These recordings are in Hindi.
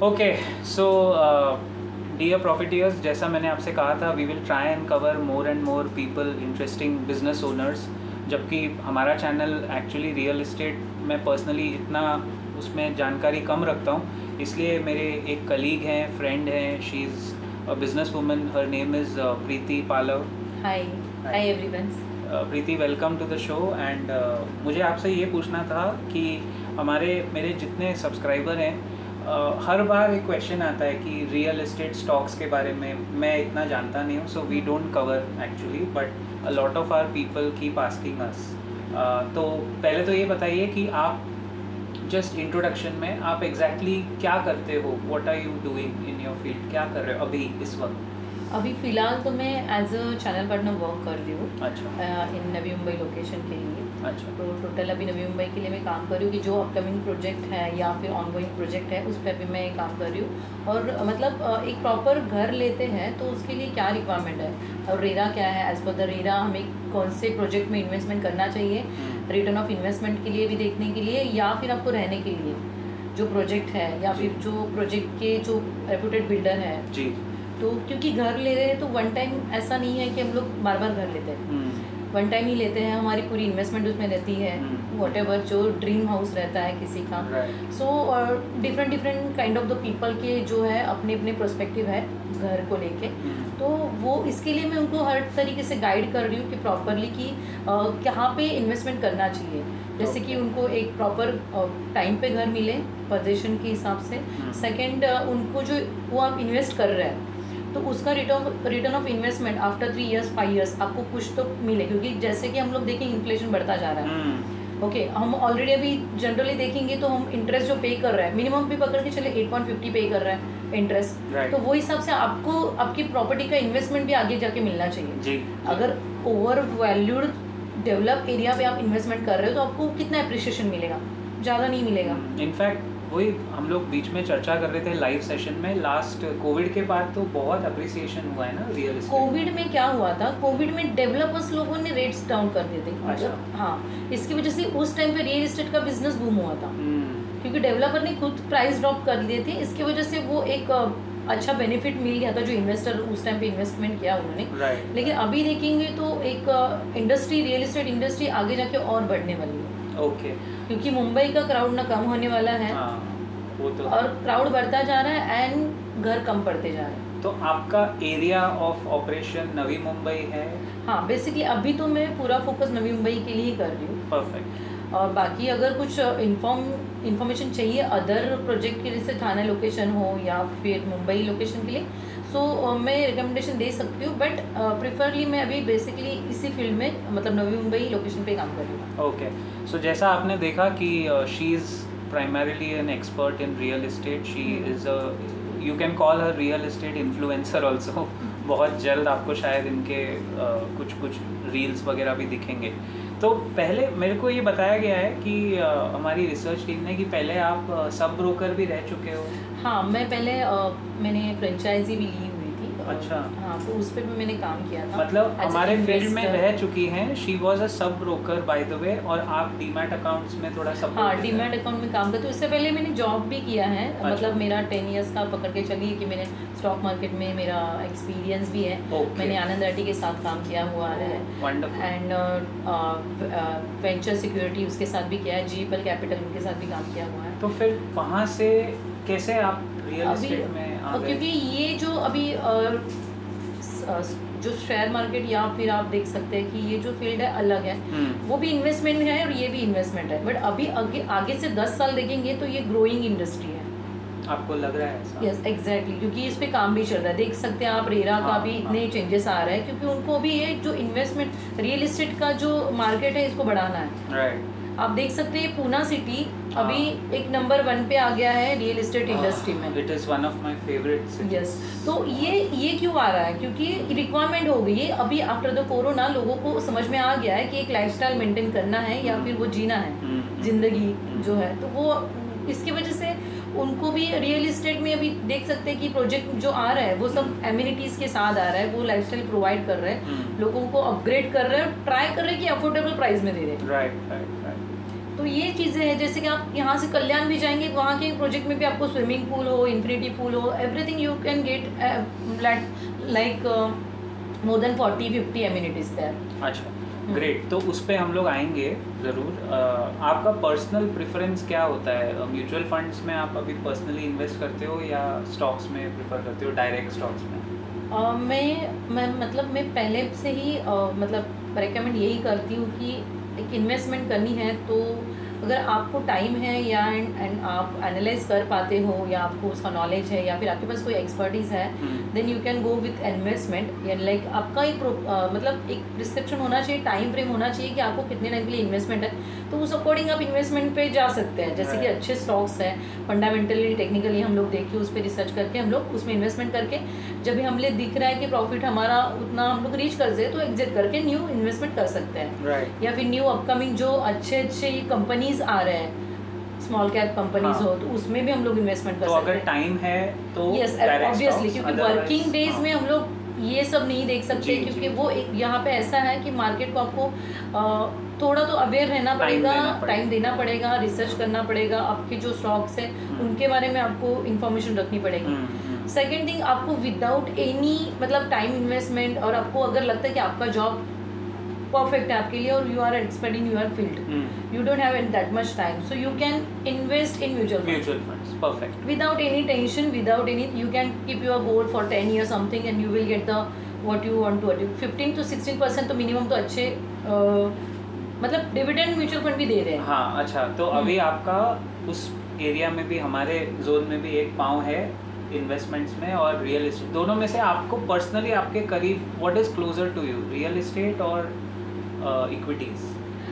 ओके सो डियर प्रॉफिटियर्स, जैसा मैंने आपसे कहा था, we will try and cover more and more people, interesting business owners. जबकि हमारा चैनल एक्चुअली रियल इस्टेट में पर्सनली इतना उसमें जानकारी कम रखता हूँ, इसलिए मेरे एक कलीग हैं, फ्रेंड हैं, she is a business woman, her name is Preeti Palav. Hi everyone. Preeti, welcome to the show. And मुझे आपसे ये पूछना था कि मेरे जितने सब्सक्राइबर हैं, हर बार एक क्वेश्चन आता है कि रियल एस्टेट स्टॉक्स के बारे में मैं इतना जानता नहीं हूँ, so we don't cover actually, but a lot of our people keep asking us. तो पहले तो ये बताइए कि आप जस्ट इंट्रोडक्शन में आप एग्जैक्टली क्या करते हो, what are you doing in your field, क्या कर रहे हो अभी इस वक्त? अभी फ़िलहाल तो मैं as a channel partner work कर रही हूँ। अच्छा। इन नवी मुंबई लोकेशन के लिए। अच्छा। तो टोटल अभी नवी मुंबई के लिए मैं काम कर रही हूँ कि जो अपकमिंग प्रोजेक्ट है या फिर ऑनगोइंग प्रोजेक्ट है उस पर भी मैं काम कर रही हूँ। और मतलब एक प्रॉपर घर लेते हैं तो उसके लिए क्या रिक्वायरमेंट है और रेरा क्या है, एज पर द रेरा हमें कौन से प्रोजेक्ट में इन्वेस्टमेंट करना चाहिए, रिटर्न ऑफ इन्वेस्टमेंट के लिए भी देखने के लिए, या फिर आपको रहने के लिए जो प्रोजेक्ट है, या फिर जो प्रोजेक्ट के जो रेपुटेड बिल्डर है जी। तो क्योंकि घर ले रहे हैं तो वन टाइम ऐसा नहीं है कि हम लोग बार बार घर लेते हैं, वन टाइम ही लेते हैं, हमारी पूरी इन्वेस्टमेंट उसमें रहती है, व्हाटएवर जो ड्रीम हाउस रहता है किसी का। So different kind of the people के जो है अपने अपने पर्सपेक्टिव है घर को लेके। तो वो इसके लिए मैं उनको हर तरीके से गाइड कर रही हूँ कि प्रॉपरली कि कहाँ पे इन्वेस्टमेंट करना चाहिए, जैसे कि उनको एक प्रॉपर टाइम पे घर मिले पोजीशन के हिसाब से। सेकंड, उनको जो वो आप इन्वेस्ट कर रहे हैं तो उसका return of investment after 3 years 5 years आपको कुछ तो मिले, क्योंकि जैसे कि हम लोग देखें इन्फ्लेशन बढ़ता जा रहा है। ओके, हम ऑलरेडी अभी जनरली देखेंगे तो हम इंटरेस्ट जो पे कर रहे हैं, मिनिमम भी पकड़ के चले 8.50 पे कर रहे हैं इंटरेस्ट, तो वो हिसाब से आपको आपकी प्रॉपर्टी का इन्वेस्टमेंट भी आगे जाके मिलना चाहिए जी। अगर ओवर वैल्यूड डेवलप एरिया पे आप इन्वेस्टमेंट कर रहे हो तो आपको कितना अप्रिशिएशन मिलेगा, ज़्यादा नहीं मिलेगा। इनफैक्ट वही हम लोग बीच में चर्चा कर रहे थे लाइव सेशन में, लास्ट कोविड के बाद तो बहुत अप्रिसिएशन हुआ है ना रियल एस्टेट। कोविड में क्या हुआ था, कोविड में डेवलपर्स लोगों ने रेट्स डाउन कर दिए थे। अच्छा। हाँ, इसकी वजह से उस टाइम पे रियल एस्टेट का बिजनेस बूम हुआ था, क्योंकि डेवलपर ने खुद प्राइस ड्रॉप कर दिए थे। इसकी वजह से वो एक अच्छा बेनिफिट मिल गया था जो इन्वेस्टर उस टाइम पे इन्वेस्टमेंट किया उन्होंने। लेकिन अभी देखेंगे तो एक इंडस्ट्री, रियल एस्टेट इंडस्ट्री आगे जाके और बढ़ने वाली है। ओके। क्योंकि मुंबई का क्राउड ना कम होने वाला है, वो तो और क्राउड बढ़ता जा रहा है एंड घर कम पड़ते जा रहे हैं। तो आपका area of operation Navi Mumbai है? हाँ, बेसिकली अभी तो मैं पूरा फोकस नवी मुंबई के लिए ही कर रही हूँ। परफेक्ट। और बाकी अगर कुछ इन्फॉर्मेशन चाहिए अदर प्रोजेक्ट के, जैसे ठाणे लोकेशन हो या फिर मुंबई लोकेशन के लिए, सो मैं रिकमेंडेशन दे सकती हूँ, बट प्रेफरली मैं अभी बेसिकली इसी फील्ड में, मतलब नवी मुंबई लोकेशन पे काम कर रही हूँ। ओके, सो जैसा आपने देखा कि she is primarily an expert in real estate. She is a, you can call her real estate influencer also. बहुत जल्द आपको शायद इनके कुछ रील्स वगैरह भी दिखेंगे। तो पहले मेरे को ये बताया गया है कि हमारी रिसर्च टीम ने कि पहले आप सब ब्रोकर भी रह चुके हो। हाँ, मैं पहले मैंने फ्रेंचाइजी भी ली हुई थी। अच्छा। हाँ, तो उस पर भी मैंने काम किया था, मतलब हमारे फील्ड में रह चुकी हैं। She was a sub broker by the way, और आप डीमैट अकाउंट्स में थोड़ा सब। हाँ, डीमैट अकाउंट में काम करते। उससे पहले मैंने जॉब भी किया है। अच्छा। मतलब मेरा 10 years का पकड़ के चलिए कि मैंने स्टॉक मार्केट में मेरा एक्सपीरियंस भी है। मैंने आनंद राठी के साथ काम किया हुआ है, एंड वेंचर सिक्योरिटी उसके साथ भी किया है, जीपल कैपिटल उनके साथ भी काम किया हुआ है। तो फिर वहाँ से कैसे आप रियल एस्टेट में आ गए? क्योंकि ये जो अभी जो शेयर मार्केट, या फिर आप देख सकते हैं कि ये जो फील्ड है अलग है, वो भी इन्वेस्टमेंट है और ये भी इन्वेस्टमेंट है, बट अभी आगे से 10 साल देखेंगे तो ये ग्रोइंग इंडस्ट्री है। आपको लग रहा है ऐसा? यस, एग्जैक्टली, क्योंकि इस पे काम भी चल रहा है। देख सकते हैं आप रेरा का भी इतने चेंजेस आ रहे हैं, क्योंकि उनको भी ये जो इन्वेस्टमेंट रियल एस्टेट का जो मार्केट है इसको बढ़ाना है। राइट। आप देख सकते हैं पूना सिटी अभी एक नंबर 1 पे आ गया है रियल एस्टेट इंडस्ट्री में। It is one of my favourite cities. Yes, तो ये क्यों आ रहा है, क्योंकि रिक्वायरमेंट हो गई है अभी आफ्टर द कोरोना। लोगों को समझ में आ गया है कि एक लाइफस्टाइल मेंटेन करना है या फिर वो जीना है जिंदगी जो है, तो वो इसकी वजह से उनको भी रियल एस्टेट में अभी देख सकते हैं कि प्रोजेक्ट जो आ रहा है वो सब एमिनिटीज के साथ आ रहा है, वो लाइफस्टाइल प्रोवाइड कर रहे हैं, लोगों को अपग्रेड कर रहे हैं, ट्राई कर रहे हैं कि अफोर्डेबल प्राइस में दे रहे हैं। Right right right. तो तो ये चीज़ें हैं, जैसे कि आप यहाँ से कल्याण भी जाएंगे, वहाँ के प्रोजेक्ट में भी आपको स्विमिंग पूल हो, इन्फिनिटी पूल हो, everything you can get like more than 40-50 amenities there. अच्छा, ग्रेट। तो उस पर हम लोग आएंगे ज़रूर। आपका पर्सनल प्रेफरेंस क्या होता है? म्यूचुअल फंड्स में आप अभी पर्सनली इन्वेस्ट करते हो या स्टॉक्स में प्रेफर करते हो, डायरेक्ट स्टॉक्स में? मैं पहले से ही मतलब रेकमेंड यही करती हूँ कि एक इन्वेस्टमेंट करनी है तो अगर आपको टाइम है या एंड आप एनालाइज कर पाते हो या आपको उसका नॉलेज है या फिर आपके पास कोई एक्सपर्टीज़ है, then you can go with investment. या लाइक आपका एक मतलब एक प्रिस्क्रिप्शन होना चाहिए, टाइम फ्रेम होना चाहिए कि आपको कितने टाइम के लिए इन्वेस्टमेंट है, तो उस अकॉर्डिंग आप इन्वेस्टमेंट पे जा सकते हैं। जैसे कि अच्छे स्टॉक्स हैं, फंडामेंटली टेक्निकली हम लोग देख के उस पर रिसर्च करके हम लोग उसमें इन्वेस्टमेंट करके जब भी हमें दिख रहा है कि प्रॉफिट हमारा उतना हम लोग रीच कर दे तो एग्जिट करके न्यू इन्वेस्टमेंट कर सकते हैं। या फिर न्यू अपकमिंग जो अच्छे कंपनीज आ रहे हैं, स्मॉल कैप कंपनीज हो, तो उसमें भी हम लोग इन्वेस्टमेंट कर सकते हैं। अगर टाइम है तो यस ऑब्वियसली, क्योंकि वर्किंग डेज में हम लोग ये सब नहीं देख सकते, क्योंकि वो एक यहाँ पे ऐसा है कि मार्केट को आपको थोड़ा तो अवेयर रहना पड़ेगा, टाइम देना पड़ेगा, रिसर्च करना पड़ेगा, आपके जो स्टॉक्स हैं उनके बारे में आपको इन्फॉर्मेशन रखनी पड़ेगी। सेकेंड थिंग, आपको विदाउट एनी मतलब टाइम इन्वेस्टमेंट, और आपको अगर लगता है कि आपका जॉब परफेक्ट है आपके लिए और you are expert in your field, you don't have that much time, so you can invest in mutual funds perfect without any tension, without any, you can keep your goal for 10 years something and you will get the what you want to achieve। 15 to 16% तो मिनिमम तो अच्छे मतलब डिविडेंड म्यूचुअल फंड भी दे रहे हैं। हाँ, अच्छा, तो अभी आपका उस एरिया में भी, हमारे जोन में भी एक पाँव है इन्वेस्टमेंट्स में और रियल एस्टेट, दोनों में से आपको पर्सनली आपके करीब what is closer to you, real estate और इक्विटीज?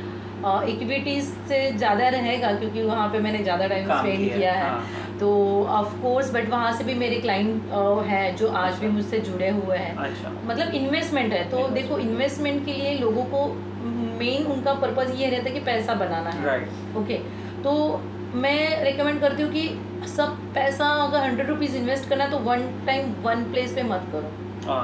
इक्विटीज से ज़्यादा रहेगा क्योंकि वहाँ पे मैंने ज़्यादा टाइम स्पेंड किया है। तो ऑफ कोर्स, बट वहाँ से भी मेरे क्लाइंट हैं जो आज भी मुझसे जुड़े हुए हैं। अच्छा, मतलब इन्वेस्टमेंट है तो देखो, इन्वेस्टमेंट के लिए लोगों को मेन उनका पर्पस ये रहता है कि पैसा बनाना है। राइट। ओके, तो मैं रिकमेंड करती हूँ कि सब पैसा अगर 100 रुपीज़ इन्वेस्ट करना है तो वन टाइम वन प्लेस पे मत करो।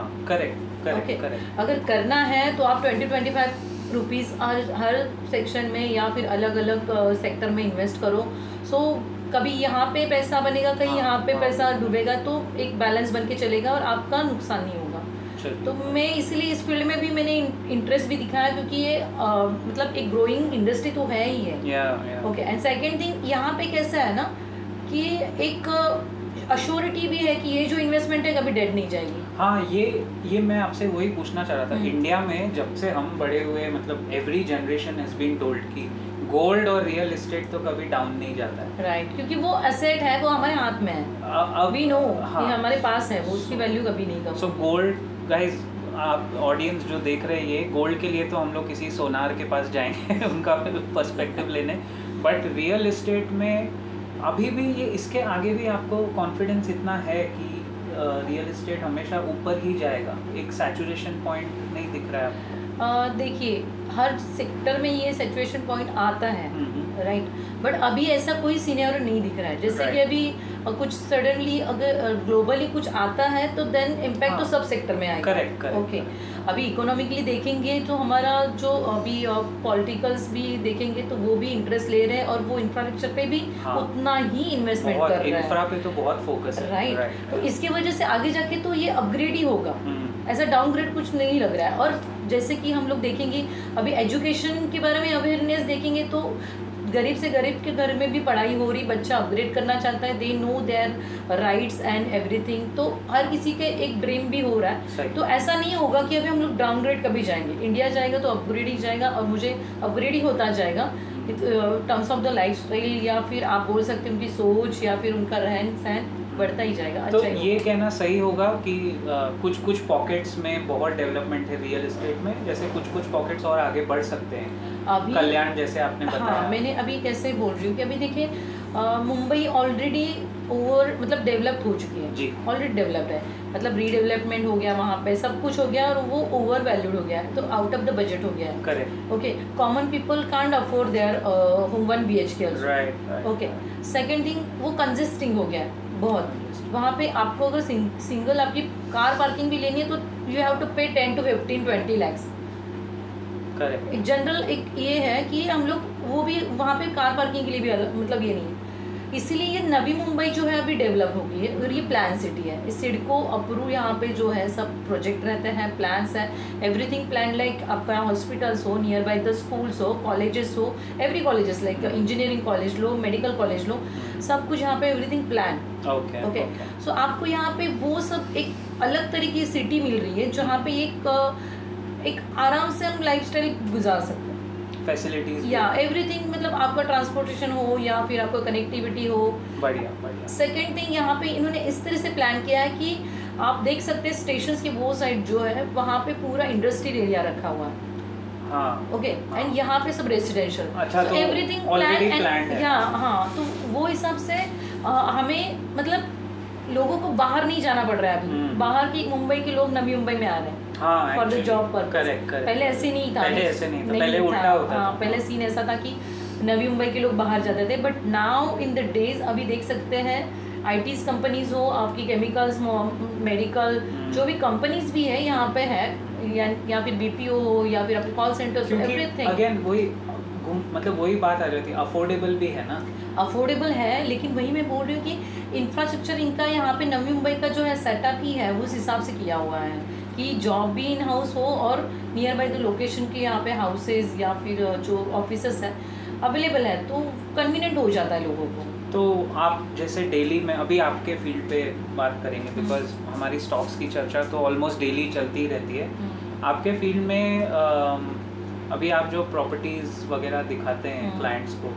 करेक्ट। अगर करना है तो आप 20-25 रुपीज़ हर सेक्शन में या फिर अलग अलग सेक्टर में इन्वेस्ट करो। सो कभी यहाँ पे पैसा बनेगा, कहीं यहाँ पे पैसा डूबेगा, तो एक बैलेंस बन के चलेगा और आपका नुकसान नहीं होगा। तो मैं इसलिए इस फील्ड में भी मैंने इंटरेस्ट भी दिखाया क्योंकि ये मतलब एक ग्रोइंग इंडस्ट्री तो है ही है। ओके, एंड सेकेंड थिंग, यहाँ पे कैसा है ना कि एक अश्योरिटी भी है कि ये जो इन्वेस्टमेंट है कभी डेड नहीं जाएगी। हाँ, ये मैं आपसे वही पूछना चाह रहा था। इंडिया में जब से हम बड़े हुए, मतलब every generation has been told कि गोल्ड और रियल एस्टेट तो कभी डाउन नहीं जाता है। राइट, क्योंकि वो एसेट है, वो हमारे हाथ में है, वी नो कि हमारे पास है, वो उसकी वैल्यू कभी नहीं कम। सो गोल्ड, गाइस, आप ऑडियंस जो देख रहे हैं, ये गोल्ड के लिए तो हम लोग किसी सोनार के पास जाएंगे उनका पर्सपेक्टिव लेने, बट रियल एस्टेट में अभी भी ये, इसके आगे भी आपको कॉन्फिडेंस इतना है कि रियल एस्टेट हमेशा ऊपर ही जाएगा, एक सैचुरेशन पॉइंट नहीं दिख रहा है आपको? देखिए, हर सेक्टर में ये सैचुरेशन पॉइंट आता है, राइट, बट अभी ऐसा कोई सिनेरियो नहीं दिख रहा है। जैसे कि अभी कुछ सडनली अगर ग्लोबली कुछ आता है तो देन इम्पैक्ट तो सब सेक्टर में आएगा। करेक्ट। ओके, अभी इकोनॉमिकली देखेंगे तो हमारा जो अभी पॉलिटिकल्स भी देखेंगे तो वो भी इंटरेस्ट ले रहे हैं और वो इंफ्रास्ट्रक्चर पे भी उतना ही इन्वेस्टमेंट कर रहे हैं। इंफ्रा पे तो बहुत फोकस है, राइट। तो इसकी वजह से आगे जाके तो ये अपग्रेड ही होगा, ऐसा डाउनग्रेड कुछ नहीं लग रहा है। और जैसे कि हम लोग देखेंगे अभी एजुकेशन के बारे में अवेयरनेस देखेंगे तो गरीब से गरीब के घर में भी पढ़ाई हो रही, बच्चा अपग्रेड करना चाहता है, they know their rights and everything, तो हर किसी के एक ड्रीम भी हो रहा है। तो ऐसा नहीं होगा कि अभी हम लोग डाउनग्रेड कभी जाएंगे, इंडिया जाएगा तो अपग्रेड ही जाएगा और मुझे अपग्रेड ही होता जाएगा terms of the life style, या फिर आप बोल सकते हैं उनकी सोच या फिर उनका रहन सहन बढ़ता ही जाएगा। तो ये कहना सही होगा कि कुछ पॉकेट्स में बहुत डेवलपमेंट है रियल एस्टेट में, जैसे कुछ पॉकेट्स और आगे बढ़ सकते हैं अभी, कल्याण जैसे आपने बताया। हाँ, मैंने अभी कैसे बोल रही हूँ कि अभी देखिए मुंबई ऑलरेडी मतलब डेवलप्ड हो चुकी है जी, ऑलरेडी डेवलप्ड है, मतलब रीडेवलपमेंट हो गया, वहाँ पे सब कुछ हो गया और वो ओवर वैल्यूड हो गया है, तो आउट ऑफ द बजट हो गया है। Correct. Okay, common people can't afford their home 1 BHK। Right. Okay, second thing, वो कंजेस्टिंग हो गया है बहुत, वहाँ पे आपको अगर सिंगल आपकी कार पार्किंग भी लेनी है तो यू हैव टू पे 10 to 15-20 lakhs। करेक्ट। जनरल एक ये है कि हम लोग वो भी वहाँ पे कार पार्किंग के लिए भी मतलब ये नहीं है। इसीलिए ये नवी मुंबई जो है अभी डेवलप हो गई है और ये प्लान सिटी है। इस सिडको अप्रूव यहाँ पे जो है सब प्रोजेक्ट रहते हैं, प्लान्स है, एवरीथिंग प्लान, लाइक आपका यहाँ हॉस्पिटल्स हो, नियर बाय द स्कूल्स हो, कॉलेजेस हो, every colleges like engineering college लो, मेडिकल कॉलेज लो, सब कुछ यहाँ पे एवरीथिंग प्लान। ओके, सो आपको यहाँ पे वो सब एक अलग तरीके की सिटी मिल रही है जहाँ पे एक आराम से हम लाइफस्टाइल गुजार सकते हैं, फैसिलिटीज या एवरीथिंग, मतलब आपका ट्रांसपोर्टेशन हो या फिर आपका कनेक्टिविटी हो। बढ़िया। सेकंड थिंग, यहाँ पे इन्होंने इस तरह से प्लान किया है कि आप देख सकते हैं स्टेशंस की वो साइड जो है वहाँ पे पूरा इंडस्ट्रियल एरिया रखा हुआ है। हाँ, ओके, एंड यहाँ पे सब रेसिडेंशियल। अच्छा, तो एवरीथिंग प्लान है। हाँ, तो वो हिसाब से हमें मतलब लोगों को बाहर नहीं जाना पड़ रहा है अभी। बाहर की मुंबई के लोग नवी मुंबई में आ रहे हैं फॉर द जॉब पर। करेक्ट। पहले ऐसे नहीं था, पहले उल्टा होता था। पहले सीन ऐसा था कि नवी मुंबई के लोग बाहर जाते थे, but now in the days अभी देख सकते हैं आईटीज कंपनीज हो, आपकी केमिकल्स, मेडिकल, जो भी कंपनीज भी है यहाँ पे है, या फिर बीपीओ हो या फिर आपके कॉल सेंटर्स, एवरीथिंग। अगेन वही मतलब वही बात आ जाती है, अफोर्डेबल भी है ना, अफोर्डेबल है, लेकिन वही मैं बोल रही हूँ कि इंफ्रास्ट्रक्चर इनका यहाँ पे नवी मुंबई का जो है सेटअप ही है उस हिसाब से किया हुआ है कि जॉब भी इन हाउस हो और नियर बाई द लोकेशन के यहाँ पे हाउसेज या फिर जो ऑफिसेस है अवेलेबल है, तो कन्वीनियंट हो जाता है लोगों को। तो आप जैसे डेली में अभी आपके फील्ड पे बात करेंगे, बिकॉज हमारी स्टॉक्स की चर्चा तो ऑलमोस्ट डेली चलती ही रहती है। आपके फील्ड में अभी आप जो प्रॉपर्टीज़ वगैरह दिखाते हैं क्लाइंट्स को,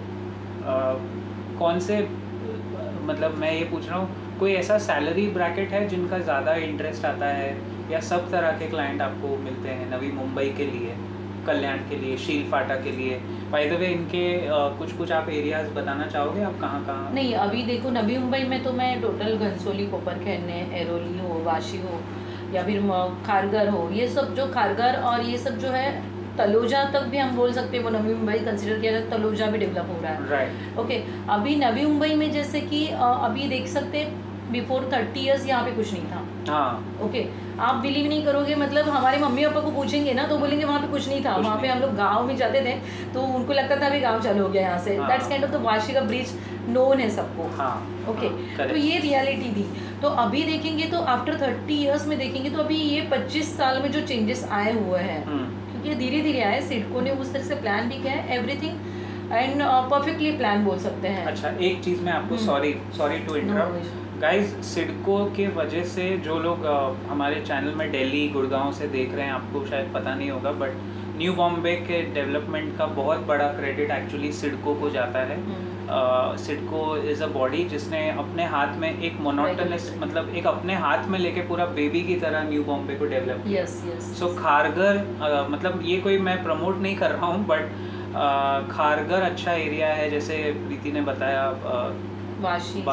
कौन से, मतलब मैं ये पूछ रहा हूँ, कोई ऐसा सैलरी ब्रैकेट है जिनका ज़्यादा इंटरेस्ट आता है, या सब तरह के क्लाइंट आपको मिलते हैं नवी मुंबई के लिए, कल्याण के लिए, शील फाटा के लिए? बाय द वे इनके कुछ आप एरियाज बताना चाहोगे, आप कहाँ? नहीं, अभी देखो नवी मुंबई में तो मैं टोटल घनसोली, कोपरखैरने, एरोली हो, वाशी हो या फिर खारघर हो, ये सब जो खारघर और ये सब जो है तलोजा तक भी हम बोल सकते हैं वो नवी मुंबई कंसिडर किया जाए, तलोजा भी डेवलप हो रहा है। राइट। ओके, अभी नवी मुंबई में जैसे कि अभी देख सकते हैं बिफोर 30 ईयर्स यहाँ पे कुछ नहीं था। हाँ, ओके, आप बिलीव नहीं करोगे, मतलब हमारे मम्मी पापा को पूछेंगे ना तो बोलेंगे वहाँ पे कुछ नहीं था, वहाँ पे हम लोग गाँव में जाते थे तो उनको लगता था अभी गाँव चालू हो गया यहाँ से। That's kind of the Vashi का ब्रिज नोन है सबको। ओके, तो ये रियलिटी थी। तो अभी देखेंगे तो आफ्टर 30 ईयर्स में देखेंगे तो अभी ये 25 साल में जो चेंजेस आए हुए हैं, क्योंकि धीरे धीरे आए, सिडको ने उस तरह से प्लान भी किया है, एवरीथिंग एंड परफेक्टली प्लान बोल सकते हैं। अच्छा, एक चीज़ मैं आपको sorry to interrupt guys, CIDCO के वजह से जो लोग हमारे चैनल में दिल्ली, गुड़गांव से देख रहे हैं, आपको शायद पता नहीं होगा, बट न्यू बॉम्बे के डेवलपमेंट का बहुत बड़ा क्रेडिट एक्चुअली सिडको को जाता है। सिडको इज़ अ बॉडी जिसने अपने हाथ में एक मोनोटोनस, मतलब एक अपने हाथ में लेके पूरा बेबी की तरह न्यू बॉम्बे को डेवलप किया। सो खारघर, मतलब ये कोई मैं प्रमोट नहीं कर रहा हूँ, बट खारघर अच्छा एरिया है, जैसे प्रीति ने बताया, वाशी,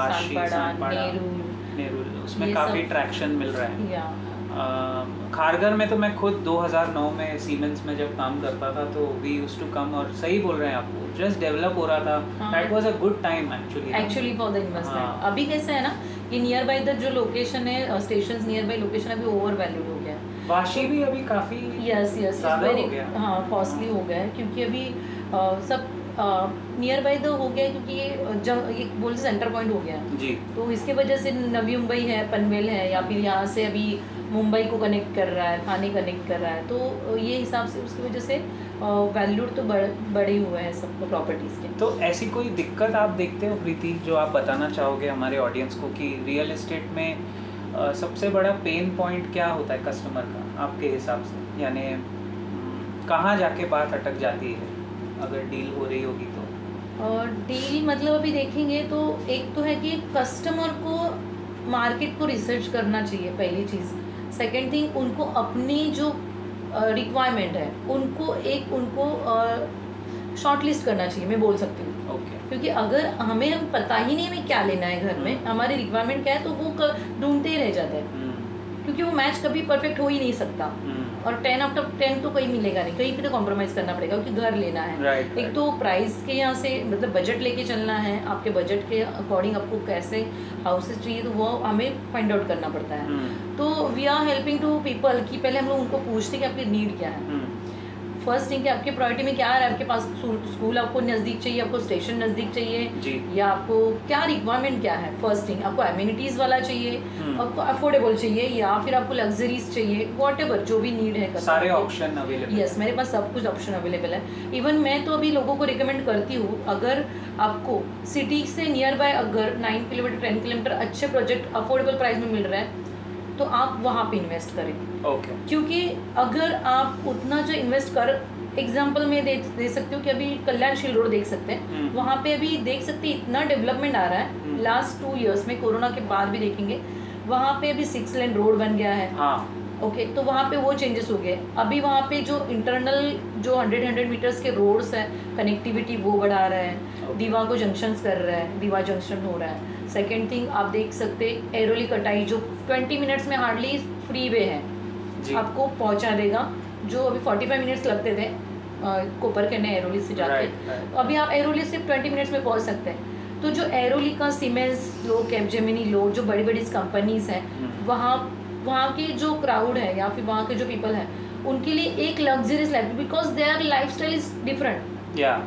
नेरुल, उसमें काफ़ी ट्रैक्शन मिल रहा है। खारघर में तो मैं खुद 2009 में सीमेंस में जब काम करता था तो वी यूज्ड टू कम, और सही बोल रहे हैं आपको, जस्ट डेवलप हो रहा था। That was a good time actually for the investment. अभी कैसा है ना कि नियर बाय द जो लोकेशन है, स्टेशंस नियर बाय लोकेशन अभी ओवर वैल्यूड हो गया है। वाशी भी अभी काफ़ी वेरी कॉस्टली हो गया है, क्योंकि अभी सब नियर बाय द हो गया है, क्योंकि ये बोल सेंटर पॉइंट हो गया जी। तो इसके वजह से नवी मुंबई है, पनवेल है, या फिर यहाँ से अभी मुंबई को कनेक्ट कर रहा है, थाने कनेक्ट कर रहा है, तो ये हिसाब से उसकी वजह से वैल्यूड तो बड़े हुए हैं सब प्रॉपर्टीज़ के। तो ऐसी कोई दिक्कत आप देखते हो प्रीति जो आप बताना चाहोगे हमारे ऑडियंस को, कि रियल एस्टेट में सबसे बड़ा पेन पॉइंट क्या होता है कस्टमर का आपके हिसाब से, यानी कहाँ जाके बात अटक जाती है अगर डील हो रही होगी तो? डील मतलब अभी देखेंगे तो एक तो है कि कस्टमर को मार्केट को रिसर्च करना चाहिए, पहली चीज़। सेकंड थिंग, उनको अपनी जो रिक्वायरमेंट है उनको शॉर्ट लिस्ट करना चाहिए, मैं बोल सकती हूँ। क्योंकि अगर हम पता ही नहीं हमें क्या लेना है घर में, हमारी रिक्वायरमेंट क्या है, तो वो ढूंढते ही रह जाते हैं, क्योंकि वो मैच कभी परफेक्ट हो ही नहीं सकता। और 10 आउट ऑफ 10 तो कहीं मिलेगा नहीं, कहीं पे तो कॉम्प्रोमाइज़ करना पड़ेगा, क्योंकि घर लेना है। एक तो प्राइस के यहाँ से, मतलब बजट लेके चलना है, आपके बजट के अकॉर्डिंग आपको कैसे हाउसेस चाहिए तो वो हमें फाइंड आउट करना पड़ता है। तो we are helping to people कि पहले हम लोग उनको पूछते कि आपकी नीड क्या है। फर्स्ट थिंग कि आपके प्रायोरिटी में क्या है, आपके पास स्कूल आपको नज़दीक चाहिए, आपको स्टेशन नज़दीक चाहिए, या आपको क्या रिक्वायरमेंट क्या है। फर्स्ट थिंग आपको एमिनिटीज़ वाला चाहिए, आपको अफोर्डेबल चाहिए, या फिर आपको लग्जरीज चाहिए, व्हाटएवर जो भी नीड है, सारे ऑप्शन अवेलेबल। यस, मेरे पास सब कुछ ऑप्शन अवेलेबल है। इवन मैं तो अभी लोगों को रिकमेंड करती हूँ, अगर आपको सिटी से नियर बाय अगर 9 किलोमीटर 10 किलोमीटर अच्छे प्रोजेक्ट अफोर्डेबल प्राइस में मिल रहा है तो आप वहाँ पे इन्वेस्ट करें। ओके। क्योंकि अगर आप उतना जो इन्वेस्ट कर, एग्जांपल में दे सकते हो कि अभी कल्याणशील रोड देख सकते हैं, वहाँ पे अभी देख सकते हैं इतना डेवलपमेंट आ रहा है लास्ट 2 इयर्स में, कोरोना के बाद भी देखेंगे वहाँ पे अभी 6 लेन रोड बन गया है। हाँ। ओके, तो वहाँ पे वो चेंजेस हो गए। अभी वहाँ पे जो इंटरनल जो 100 मीटर्स के रोड्स है, कनेक्टिविटी वो बढ़ा रहा है, दीवा को जंक्शंस कर रहा है, दीवा जंक्शन हो रहा है। सेकेंड थिंग आप देख सकते एरोली कटाई जो 20 मिनट्स में हार्डली फ्री वे है, आपको पहुँचा देगा, जो अभी 45 मिनट्स लगते थे कोपर के नए एरोली से जाके, अभी आप एरोली से 20 मिनट्स में पहुँच सकते हैं। तो जो एरोली का सीमेंस लो, कैपजेमिनी लो, जो बड़ी बड़ी कंपनीज हैं, वहाँ के जो क्राउड है या फिर वहाँ के जो पीपल हैं, उनके लिए एक luxurious life, because their lifestyle is different. या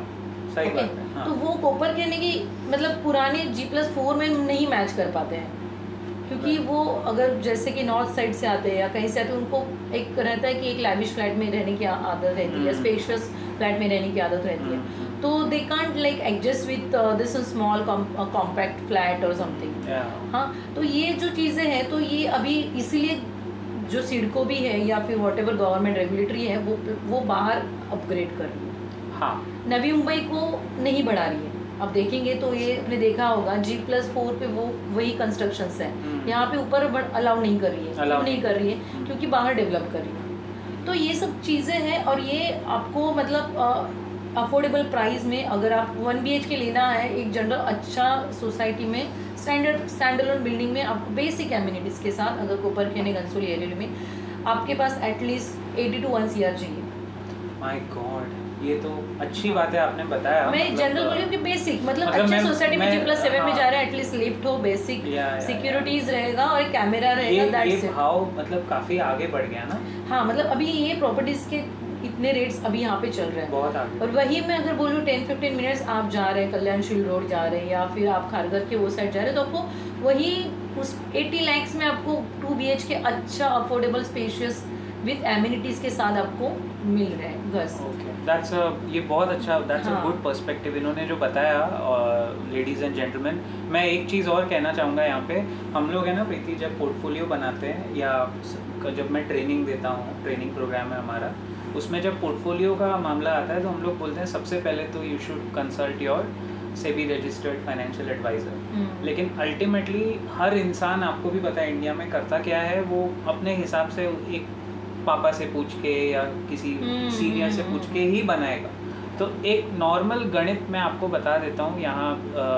सही बात है। हाँ। तो वो कोपर कहने की मतलब पुराने G+4 में नहीं मैच कर पाते हैं, क्योंकि वो अगर जैसे कि नॉर्थ साइड से आते हैं या कहीं से आते हैं, उनको एक रहता है कि एक लैविश फ्लैट में रहने की आदत रहती है, स्पेशियस फ्लैट में रहने की आदत रहती है, तो they can't like adjust with this small compact flat और समथिंग। हाँ, तो ये जो चीज़ें हैं, तो ये अभी इसीलिए जो सिडको भी है या फिर व्हाटएवर गवर्नमेंट रेगुलेटरी है वो बाहर अपग्रेड कर रही है। हाँ, नवी मुंबई को नहीं बढ़ा रही है। अब देखेंगे तो ये आपने देखा होगा G+4 पे वो वही कंस्ट्रक्शंस है, यहाँ पे ऊपर अलाउ नहीं कर रही है, क्यों नहीं कर रही है? क्योंकि बाहर डेवलप कर रही है। तो ये सब चीज़ें हैं, और ये आपको मतलब अफोर्डेबल प्राइस में अगर आप 1 BHK लेना है एक जनरल अच्छा सोसाइटी में, स्टैंडअलोन बिल्डिंग में, आपको बेसिक एमिनिटीज़ के साथ, अगर कोपर खेने गंसोली एरिया में आपके पास एटलीस्ट 80 to 1 CR चाहिए। माय गॉड, ये तो अच्छी बात है आपने बताया। मैं जनरल बोली कि बेसिक मतलब अच्छे सोसाइटी में G+7 में जा रहा है, एटलीस्ट लिफ्ट हो, बेसिक सिक्योरिटीज रहेगा और एक कैमरा रहेगा, दैट्स इट। भाव मतलब काफी आगे बढ़ गया ना। हाँ, मतलब अभी ये प्रॉपर्टीज के इतने रेट्स अभी यहाँ पे चल रहे हैं बहुत आगे। और वही मैं अगर बोलूँ 10-15 मिनट्स आप जा रहे हैं, कल्याणशील रोड जा रहे हैं या फिर आप खारघर के वो साइड जा रहे हैं, तो आपको वही उस 80 lakhs में आपको 2 BHK अच्छा अफोर्डेबल स्पेशियस विद एमिनिटीज के साथ आपको मिल रहे हैं घर से। दैट्स ये बहुत अच्छा, दैट्स अ गुड पर्सपेक्टिव इन्होंने जो बताया। लेडीज़ एंड जेंटलमैन, मैं एक चीज़ और कहना चाहूँगा यहाँ पे, हम लोग है ना प्रीति, जब पोर्टफोलियो बनाते हैं या जब मैं ट्रेनिंग देता हूँ, ट्रेनिंग प्रोग्राम है हमारा, उसमें जब पोर्टफोलियो का मामला आता है तो हम लोग बोलते हैं सबसे पहले तो you should consult your SEBI registered financial advisor. लेकिन अल्टीमेटली हर इंसान, आपको भी पता है इंडिया में करता क्या है, वो अपने हिसाब से एक पापा से पूछ के या किसी सीनियर से पूछ के ही बनाएगा। तो एक नॉर्मल गणित मैं आपको बता देता हूँ यहाँ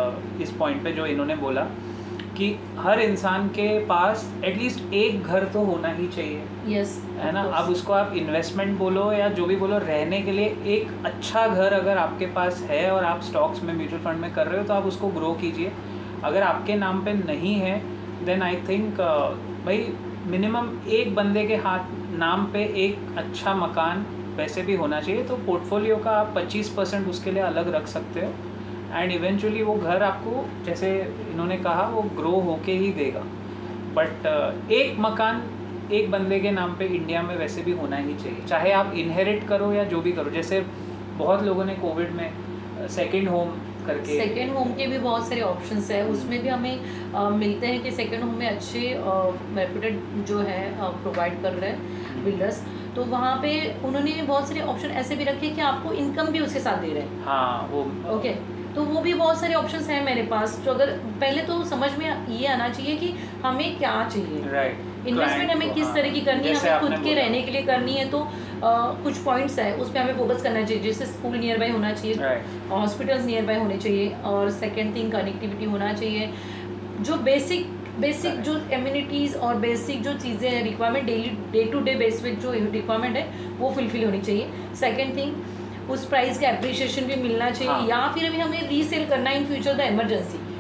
इस पॉइंट पे जो इन्होंने बोला कि हर इंसान के पास एटलीस्ट एक घर तो होना ही चाहिए। यस, है ना। अब उसको आप इन्वेस्टमेंट बोलो या जो भी बोलो, रहने के लिए एक अच्छा घर अगर आपके पास है और आप स्टॉक्स में, म्यूचुअल फंड में कर रहे हो, तो आप उसको ग्रो कीजिए। अगर आपके नाम पे नहीं है देन आई थिंक भाई मिनिमम एक बंदे के नाम पे एक अच्छा मकान वैसे भी होना चाहिए। तो पोर्टफोलियो का आप 25% उसके लिए अलग रख सकते हो एंड इवेंचुअली वो घर आपको, जैसे इन्होंने कहा, वो ग्रो होके ही देगा। बट एक मकान एक बंदे के नाम पे इंडिया में वैसे भी होना ही चाहिए, चाहे आप इनहेरिट करो या जो भी करो। जैसे बहुत लोगों ने कोविड में सेकंड होम करके, सेकंड होम के भी बहुत सारे ऑप्शंस है, उसमें भी हमें मिलते हैं कि सेकंड होम में अच्छे रेप्यूटेड जो है प्रोवाइड कर रहे हैं बिल्डर्स। तो वहाँ पे उन्होंने बहुत सारे ऑप्शन ऐसे भी रखे कि आपको इनकम भी उसके साथ दे रहे हैं। हाँ, वो ओके, तो वो भी बहुत सारे ऑप्शंस हैं मेरे पास। तो अगर पहले तो समझ में ये आना चाहिए कि हमें क्या चाहिए, राइट, इन्वेस्टमेंट हमें किस तरह की करनी है, हमें खुद के रहने के लिए करनी है। तो कुछ पॉइंट्स है उस पर हमें फोकस करना चाहिए, जैसे स्कूल नियर बाय होना चाहिए, हॉस्पिटल्स नियर बाय होने चाहिए, और सेकेंड थिंग कनेक्टिविटी होना चाहिए। जो बेसिक जो एम्यूनिटीज़ और बेसिक जो चीज़ें हैं, requirement day to day base पे जो रिक्वायरमेंट है वो फुलफिल होनी चाहिए। सेकेंड थिंग, उस प्राइस का एप्रिसिएशन भी मिलना चाहिए। या फिर अभी हमें रीसेल करना in future the emergency,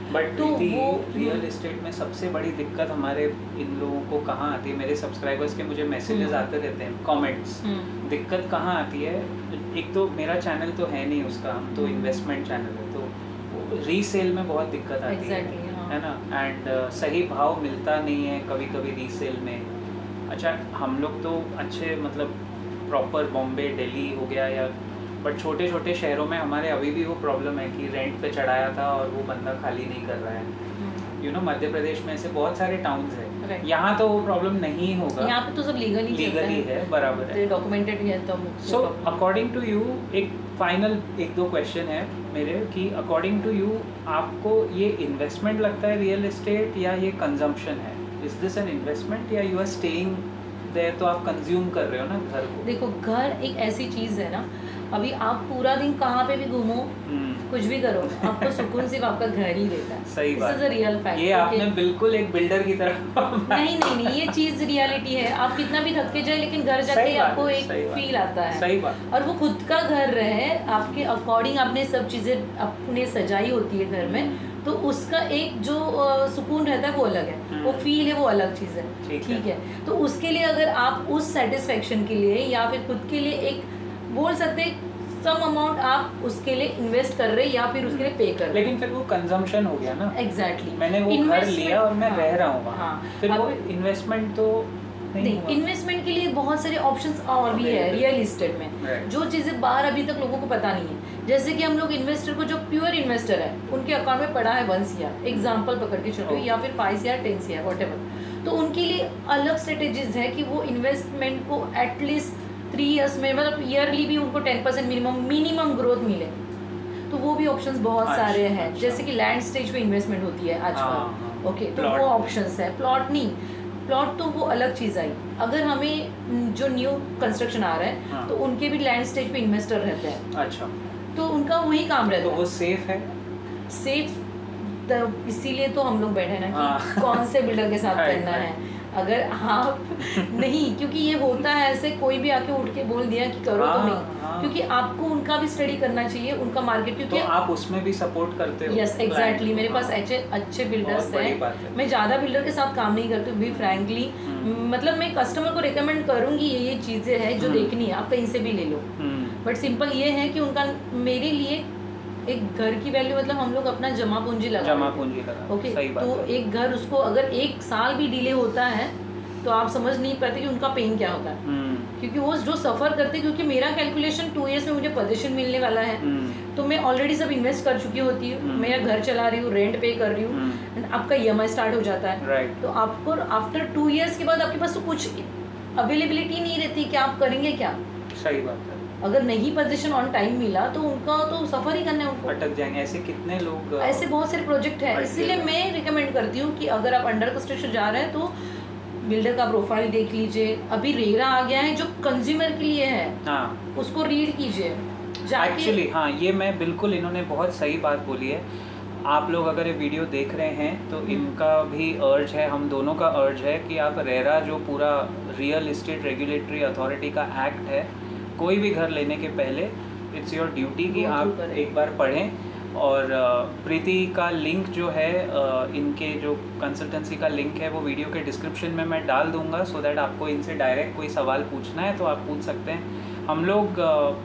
but तो वो रियल एस्टेट में सबसे बड़ी दिक्कत हमारे इन लोगों को कहाँ आती है? मेरे सब्सक्राइबर्स के मुझे मैसेजेस आते रहते हैं, कमेंट्स। दिक्कत कहाँ आती है? एक तो मेरा चैनल तो है नहीं उसका, हम तो इन्वेस्टमेंट चैनल है, तो रीसेल में बहुत दिक्कत आती है ना, एंड सही भाव मिलता नहीं है कभी कभी रीसेल में। अच्छा, हम लोग तो अच्छे मतलब प्रॉपर बॉम्बे दिल्ली हो गया या, बट छोटे छोटे शहरों में हमारे अभी भी वो प्रॉब्लम है कि रेंट पे चढ़ाया था और वो बंदा खाली नहीं कर रहा है। यू नो, मध्य प्रदेश में ऐसे बहुत सारे टाउन्स हैं, यहाँ तो वो प्रॉब्लम नहीं होगा, यहाँ पे तो सब लीगली है, बराबर है, डॉक्यूमेंटेड है। तो सो अकॉर्डिंग टू यू, एक फाइनल 1-2 क्वेश्चन है मेरे कि अकॉर्डिंग टू यू आपको ये इन्वेस्टमेंट लगता है रियल एस्टेट या ये कंजम्पशन है? इज दिस एन इन्वेस्टमेंट या यू आर स्टेइंग देयर, तो आप कंज्यूम कर रहे हो ना घर को? देखो, घर एक ऐसी चीज़ है ना, अभी आप पूरा दिन कहाँ पे भी घूमो, कुछ भी करो, आपको सुकून सिर्फ आपका घर ही देता है। सही बात, this is a real fact. ये आपने बिल्कुल एक बिल्डर की तरह नहीं, ये चीज़ रियलिटी है। आप कितना भी थक के जाए, लेकिन घर जाके आपको एक फील आता है। सही बात। और वो खुद का घर रहे, आपके अकॉर्डिंग आपने सब चीज़ें अपने सजाई होती है घर में, तो उसका एक जो सुकून रहता है वो अलग है, वो फील है, वो अलग चीज़ है। ठीक है, तो उसके लिए अगर आप उस सेटिस्फेक्शन के लिए या फिर खुद के लिए एक बोल सकते हैं सम अमाउंट आप उसके लिए इन्वेस्ट कर रहे हैं या फिर उसके लिए पे कर रहे हैं, लेकिन फिर वो कंजम्पशन हो गया ना। एग्जैक्टली, मैंने वो घर लिया और मैं रह रहा हूँ, फिर वो इन्वेस्टमेंट तो नहीं। इन्वेस्टमेंट के लिए बहुत सारे ऑप्शंस और भी है रियल एस्टेट में, जो चीज़ें बाहर अभी तक लोगों को पता नहीं है। जैसे कि हम लोग इन्वेस्टर को, जो प्योर इन्वेस्टर है, उनके अकाउंट में पड़ा है 1 CR, एग्जाम्पल पकड़ के चलो, या फिर 5 CR 10 CR व्हाटएवर, तो उनके लिए अलग स्ट्रेटेजीज है कि वो इन्वेस्टमेंट को एटलीस्ट 3 years में, मतलब ईयरली भी उनको 10% मिनिमम ग्रोथ मिले, तो वो भी ऑप्शंस बहुत सारे हैं। जैसे कि लैंड स्टेज पे इन्वेस्टमेंट होती है आजकल, ओके, तो वो ऑप्शंस है। प्लॉट नहीं, प्लॉट तो वो अलग चीज़ आई। अगर हमें जो न्यू कंस्ट्रक्शन आ रहा है, तो उनके भी लैंड स्टेज पे इन्वेस्टर रहते हैं। अच्छा, तो उनका वही काम रहता है। तो वो सेफ है? सेफ इसीलिए तो हम लोग बैठे ना कि कौन से बिल्डर के साथ करना है। अगर आप नहीं, क्योंकि ये होता है ऐसे, कोई भी आके उठ के बोल दिया कि करो तो नहीं, क्योंकि आपको उनका भी स्टडी करना चाहिए, उनका मार्केट, क्योंकि तो आप उसमें भी सपोर्ट करते हो। यस, एग्जैक्टली, मेरे पास अच्छे बिल्डर्स हैं। मैं ज़्यादा बिल्डर के साथ काम नहीं करती हूँ, बी फ्रैंकली, मतलब मैं कस्टमर को रिकमेंड करूँगी ये चीज़ें हैं जो देखनी है, आप कहीं से भी ले लो, बट सिंपल ये है कि उनका मेरे लिए एक घर की वैल्यू, मतलब हम लोग अपना जमा पूंजी लगा, ओके, तो एक घर उसको अगर 1 साल भी डिले होता है तो आप समझ नहीं पाते कि उनका पेन क्या होता है, क्योंकि वो जो सफ़र करते, क्योंकि मेरा कैलकुलेशन 2 years में मुझे पोजीशन मिलने वाला है, तो मैं ऑलरेडी सब इन्वेस्ट कर चुकी होती हूँ, मैं घर चला रही हूँ, रेंट पे कर रही हूँ, एंड आपका EMI स्टार्ट हो जाता है, तो आपको आफ्टर 2 years के बाद आपके पास तो कुछ अवेलेबिलिटी नहीं रहती कि आप करेंगे क्या। सही बात है। अगर नहीं पोजीशन ऑन टाइम मिला तो उनका तो सफर ही करना है, उनको अटक जाएंगे। ऐसे कितने लोग, ऐसे बहुत सारे प्रोजेक्ट है, इसीलिए मैं रिकमेंड करती हूँ कि अगर आप अंडर कंस्ट्रक्शन जा रहे हैं तो बिल्डर का प्रोफाइल देख लीजिए। अभी रेरा आ गया है जो कंज्यूमर के लिए है, उसको रीड कीजिए एक्चुअली। हाँ, ये मैं बिल्कुल, इन्होंने बहुत सही बात बोली है। आप लोग अगर ये वीडियो देख रहे हैं तो इनका भी अर्ज है, हम दोनों का अर्ज है कि आप रेरा, जो पूरा रियल एस्टेट रेगुलेटरी अथॉरिटी का एक्ट है, कोई भी घर लेने के पहले इट्स योर ड्यूटी कि आप एक बार पढ़ें। और प्रीति का लिंक जो है, इनके जो कंसल्टेंसी का लिंक है, वो वीडियो के डिस्क्रिप्शन में मैं डाल दूंगा, सो दैट आपको इनसे डायरेक्ट कोई सवाल पूछना है तो आप पूछ सकते हैं। हम लोग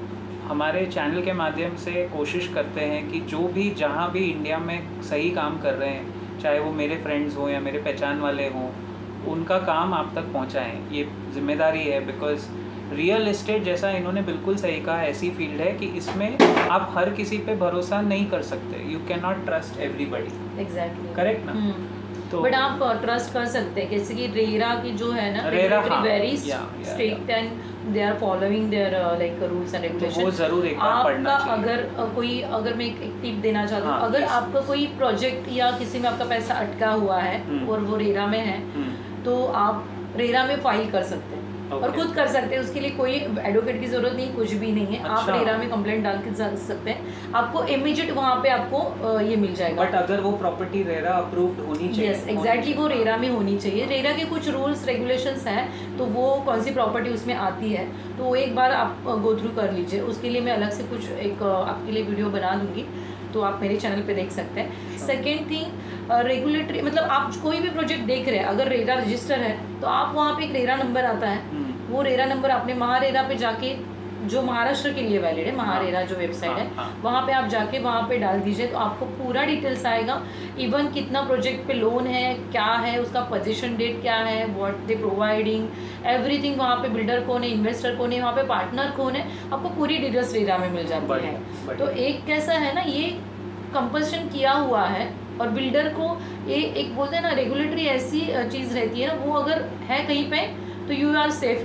हमारे चैनल के माध्यम से कोशिश करते हैं कि जो भी जहाँ भी इंडिया में सही काम कर रहे हैं, चाहे वो मेरे फ्रेंड्स हों या मेरे पहचान वाले हों, उनका काम आप तक पहुँचाएँ। ये जिम्मेदारी है, बिकॉज रियल एस्टेट, जैसा इन्होंने बिल्कुल सही कहा, ऐसी फील्ड है कि इसमें आप हर किसी पे भरोसा नहीं कर सकते। You can not trust everybody. Exactly, correct ना? तो बट आप ट्रस्ट कर सकते हैं, जैसे कि रेरा की जो है ना, RERA very strict and they are following their like rules and regulation. तो वो जरूर एक बार पढ़ना चाहिए। अगर मैं एक टिप देना चाहती हूँ, अगर आपका कोई प्रोजेक्ट या किसी में आपका पैसा अटका हुआ है और वो रेरा में है, तो आप रेरा में फाइल कर सकते हैं और खुद कर सकते हैं। उसके लिए कोई एडवोकेट की जरूरत नहीं, कुछ भी नहीं है। आप रेरा में कंप्लेंट डाल के जा सकते हैं, आपको इमीडिएट वहाँ पे आपको ये मिल जाएगा। बट अगर वो प्रॉपर्टी रेरा अप्रूव्ड होनी चाहिए। यस, एग्जैक्टली, वो रेरा में होनी चाहिए। रेरा के कुछ रूल्स रेगुलेशंस हैं, तो वो कौन सी प्रॉपर्टी उसमें आती है, तो वो एक बार आप गो थ्रू कर लीजिए। उसके लिए मैं अलग से कुछ एक आपके लिए वीडियो बना दूंगी, तो आप मेरे चैनल पे देख सकते हैं। सेकेंड थिंग, रेगुलेटरी, मतलब आप कोई भी प्रोजेक्ट देख रहे हैं, अगर रेरा रजिस्टर है तो आप वहाँ पे एक रेरा नंबर आता है, वो रेरा नंबर आपने महारेरा पे जाके, जो महाराष्ट्र के लिए वैलिड है, महारेरा जो वेबसाइट है, वहाँ पे आप जाके वहाँ पे डाल दीजिए तो आपको पूरा डिटेल्स आएगा। इवन कितना प्रोजेक्ट पे लोन है, क्या है उसका पोजीशन डेट, क्या है, व्हाट दे प्रोवाइडिंग, एवरीथिंग। वहाँ पे बिल्डर कौन है, इन्वेस्टर कौन है, वहाँ पे पार्टनर कौन है, आपको पूरी डिटेल्स रेरा में मिल जाती है। तो एक कैसा है ना, ये कंपल्शन किया हुआ है, और बिल्डर को ये एक बोलते हैं ना, रेगुलेटरी ऐसी चीज़ रहती है ना, वो अगर है कहीं पे तो you are safe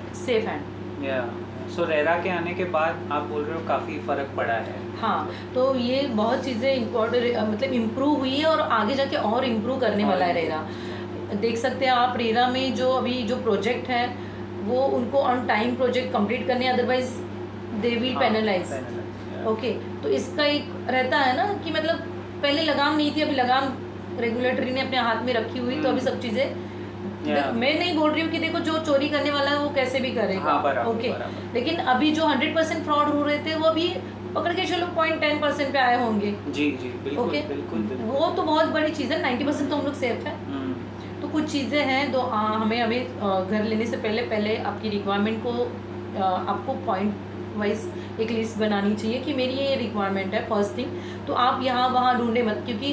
hand. So RERA के आने के बाद आप बोल रहे हो काफ़ी फ़र्क पड़ा है। हाँ, तो ये बहुत चीज़ें इम्पोर्टेंट, मतलब इम्प्रूव हुई है और आगे जाके और इम्प्रूव करने वाला है रेरा। देख सकते हैं आप, रेरा में जो अभी जो प्रोजेक्ट है वो उनको ऑन टाइम प्रोजेक्ट कंप्लीट करने, otherwise they will penalise. Okay, तो इसका एक रहता है ना कि मतलब पहले लगाम नहीं थी, अभी लगाम रेगुलेटरी ने अपने हाथ में रखी हुई, तो अभी सब चीज़ें मैं नहीं बोल रही हूँ कि देखो जो चोरी करने वाला है वो कैसे भी करेगा। ओके, लेकिन अभी जो 100% फ्रॉड हो रहे थे वो अभी पकड़ के चलो 0.10% पे आए होंगे। जी जी बिल्कुल, ओके, बिल्कुल। वो तो बहुत बड़ी चीज़ है, 90% तो हम लोग सेफ है। तो कुछ चीज़ें हैं तो हमें घर लेने से पहले आपकी रिक्वायरमेंट को आपको पॉइंट वाइज एक लिस्ट बनानी चाहिए कि मेरी ये रिक्वायरमेंट है फर्स्ट थिंग। तो आप यहाँ वहाँ ढूंढे मत, क्योंकि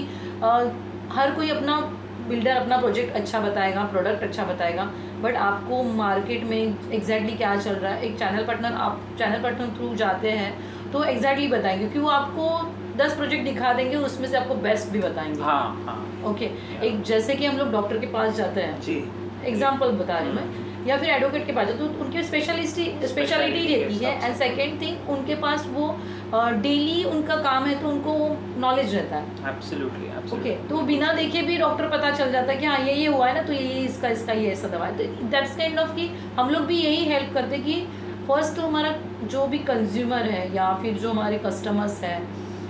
हर कोई अपना बिल्डर अपना प्रोजेक्ट अच्छा बताएगा, प्रोडक्ट अच्छा बताएगा, बट आपको मार्केट में एग्जैक्टली क्या चल रहा है, एक चैनल पार्टनर, आप चैनल पार्टनर थ्रू जाते हैं तो एग्जैक्टली बताएंगे, क्योंकि वो आपको 10 प्रोजेक्ट दिखा देंगे, उसमें से आपको बेस्ट भी बताएंगे। हाँ। ओके, एक जैसे कि हम लोग डॉक्टर के पास जाते हैं जी, एग्जाम्पल बता रही हूँ मैं, या फिर एडवोकेट के पास जाते हैं तो उनकी स्पेशलिटी रहती है। एंड सेकेंड थिंग, उनके पास वो डेली उनका काम है तो उनको नॉलेज रहता है। एब्सोल्युटली। ओके, तो बिना देखे भी डॉक्टर पता चल जाता है कि हाँ ये हुआ है ना, तो ये इसका ये ऐसा दवा है। तो दैट्स काइंड ऑफ कि हम लोग भी यही हेल्प करते हैं कि फर्स्ट तो हमारा जो भी कंज्यूमर है या फिर जो हमारे कस्टमर्स हैं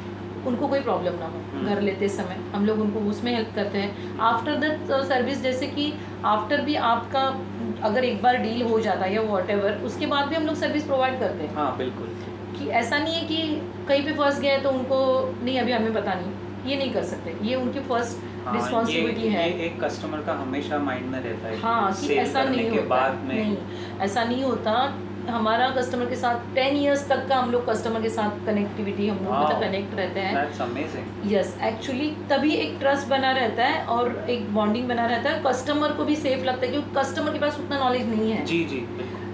उनको कोई प्रॉब्लम ना हो घर लेते समय, हम लोग उनको उसमें हेल्प करते हैं। आफ्टर द सर्विस, जैसे कि आफ्टर भी आपका अगर एक बार डील हो जाता है या व्हाटएवर, उसके बाद भी हम लोग सर्विस प्रोवाइड करते हैं। हाँ बिल्कुल, कि ऐसा नहीं है कि कहीं पे फंस गए तो उनको नहीं अभी हमें पता नहीं, ये नहीं कर सकते, ये उनकी फर्स्ट रिस्पॉन्सिबिलिटी है। एक कस्टमर का हमेशा माइंड में रहता है। हाँ, कि ऐसा नहीं होता, बाद में नहीं ऐसा नहीं होता। हमारा कस्टमर के साथ 10 इयर्स तक का हम लोग कस्टमर के साथ कनेक्टिविटी, हम लोग मतलब कनेक्ट रहते हैं। That's amazing. यस, एक्चुअली तभी एक ट्रस्ट बना रहता है और एक बॉन्डिंग बना रहता है, कस्टमर को भी सेफ लगता है, क्योंकि कस्टमर के पास उतना नॉलेज नहीं है। जी जी,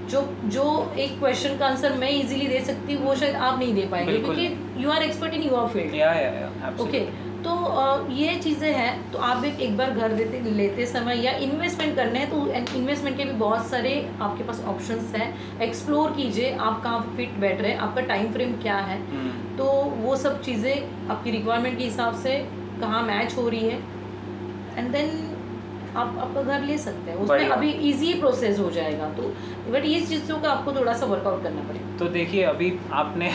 जो एक क्वेश्चन का आंसर मैं इजीली दे सकती हूँ वो शायद आप नहीं दे पाएंगे, क्योंकि you are expert in your field. Okay, तो ये चीज़ें हैं। तो आप एक बार घर लेते समय या इन्वेस्टमेंट करने हैं तो इन्वेस्टमेंट के भी बहुत सारे आपके पास ऑप्शंस हैं। एक्सप्लोर कीजिए आप कहाँ फिट बैठ रहे हैं, आपका टाइम फ्रेम क्या है, तो वो सब चीज़ें आपकी रिक्वायरमेंट के हिसाब से कहाँ मैच हो रही है, एंड देन आप आपका घर ले सकते हैं। उसमें अभी इजी प्रोसेस हो जाएगा। तो बट ये चीज़ों का आपको थोड़ा सा वर्कआउट करना पड़ेगा। तो देखिए, अभी आपने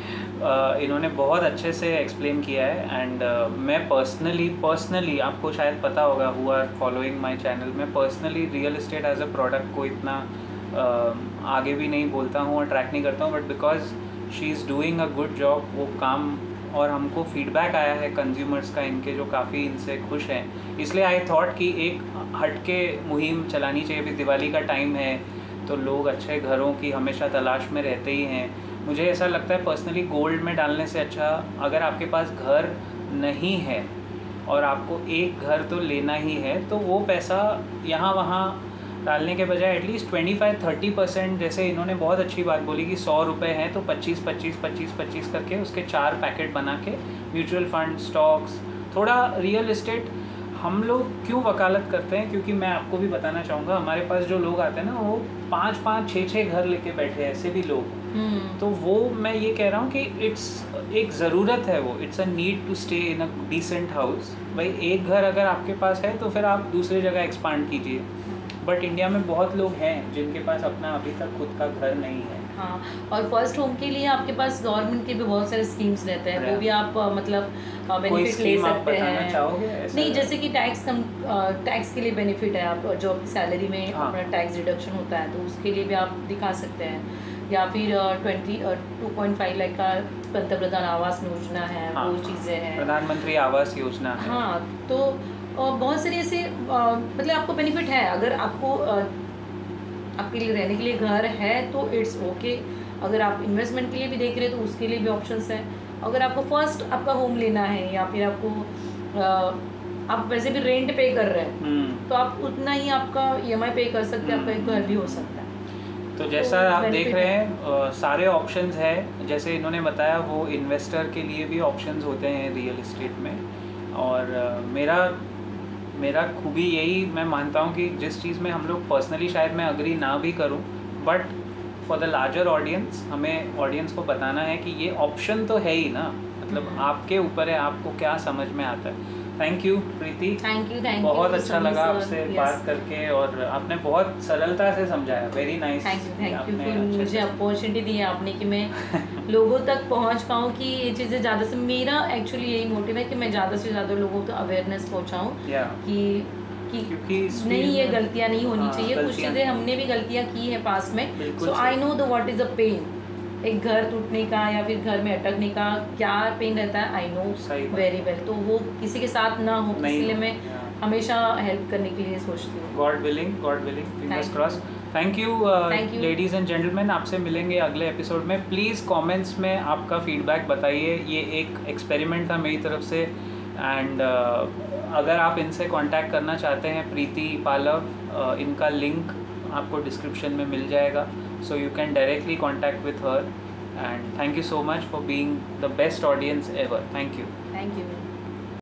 इन्होंने बहुत अच्छे से एक्सप्लेन किया है। एंड मैं पर्सनली आपको शायद पता होगा, who are following my channel, मैं personally real estate as a product को इतना आगे भी नहीं बोलता हूँ और ट्रैक नहीं करता हूँ, but because she is doing a good job, वो काम, और हमको फीडबैक आया है कंज्यूमर्स का इनके जो काफ़ी इनसे खुश हैं, इसलिए आई थॉट कि एक हटके मुहिम चलानी चाहिए। अभी दिवाली का टाइम है तो लोग अच्छे घरों की हमेशा तलाश में रहते ही हैं। मुझे ऐसा लगता है पर्सनली, गोल्ड में डालने से अच्छा, अगर आपके पास घर नहीं है और आपको एक घर तो लेना ही है, तो वो पैसा यहाँ वहाँ डालने के बजाय एटलीस्ट 25-30%, जैसे इन्होंने बहुत अच्छी बात बोली कि 100 रुपये हैं तो 25-25 करके उसके 4 पैकेट बना के म्यूचुअल फंड, स्टॉक्स, थोड़ा रियल एस्टेट। हम लोग क्यों वकालत करते हैं, क्योंकि मैं आपको भी बताना चाहूँगा, हमारे पास जो लोग आते हैं ना, वो 5-5, 6-6 घर लेके बैठे हैं, ऐसे भी लोग। तो वो मैं ये कह रहा हूँ कि इट्स एक ज़रूरत है, वो it's a need to stay in a decent house. भाई एक घर अगर आपके पास है तो फिर आप दूसरी जगह एक्सपांड कीजिए, बट इंडिया में बहुत लोग हैं जिनके पास अपना अभी तक खुद का घर नहीं है। हाँ, और फर्स्ट होम के लिए आपके पास गवर्नमेंट के भी बहुत सारे स्कीम्स रहते हैं, वो भी आप मतलब बेनिफिट ले सकते हैं। नहीं, जैसे कि टैक्स के लिए बेनिफिट है, आप जो आपकी सैलरी में अपना टैक्स रिडक्शन होता है तो उसके लिए भी आप दिखा सकते हैं, या फिर 2.5 लाख का पंतप्रधान आवास योजना है, वो चीज़ें हैं, प्रधानमंत्री आवास योजना है। हाँ, तो बहुत सारे ऐसे मतलब आपको बेनिफिट है। अगर आपको आपके लिए रहने के लिए घर है तो इट्स ओके। अगर आप इन्वेस्टमेंट के लिए भी देख रहे हैं तो उसके लिए भी ऑप्शंस हैं। अगर आपको फर्स्ट आपका होम लेना है या फिर आपको आप वैसे भी रेंट पे कर रहे हैं तो आप उतना ही आपका EMI पे कर सकते हैं, आपका एक घर भी हो सकता है। तो जैसा आप देख रहे हैं सारे ऑप्शंस है, जैसे इन्होंने बताया वो इन्वेस्टर के लिए भी ऑप्शंस होते हैं रियल एस्टेट में। और मेरा खूबी यही मैं मानता हूँ कि जिस चीज़ में हम लोग पर्सनली शायद मैं अग्री ना भी करूँ, but for the larger audience हमें ऑडियंस को बताना है कि ये ऑप्शन तो है ही ना, मतलब आपके ऊपर है आपको क्या समझ में आता है। Thank you Preeti, thank you बहुत अच्छा लगा आपसे बात करके, और आपने बहुत सरलता से समझाया। वेरी नाइस, थैंक यू फिर मुझे अपॉर्चुनिटी दी है आपने कि मैं लोगों तक पहुंच पाऊँ कि ये चीज़ें ज़्यादा से, मेरा एक्चुअली यही मोटिव है कि मैं ज़्यादा से ज़्यादा लोगों तक अवेयरनेस पहुँचाऊँ कि नहीं, ये गलतियाँ नहीं होनी चाहिए। कुछ चीज़ें हमने भी गलतियाँ की हैं पास में, so I know the what is a pain. एक घर टूटने का या फिर घर में अटकने का क्या पेन रहता है, आई नो वेरी वेल। तो वो किसी के साथ ना हो, इसलिए मैं हमेशा हेल्प करने के लिए सोचती हूँ। God willing, fingers cross. Thank you ladies and gentleman, आपसे मिलेंगे अगले एपिसोड में। प्लीज़ कमेंट्स में आपका फीडबैक बताइए, ये एक एक्सपेरिमेंट था मेरी तरफ से। एंड अगर आप इनसे कांटेक्ट करना चाहते हैं, प्रीति पालव, इनका लिंक आपको डिस्क्रिप्शन में मिल जाएगा, so you can directly contact with her, and thank you so much for being the best audience ever. Thank you.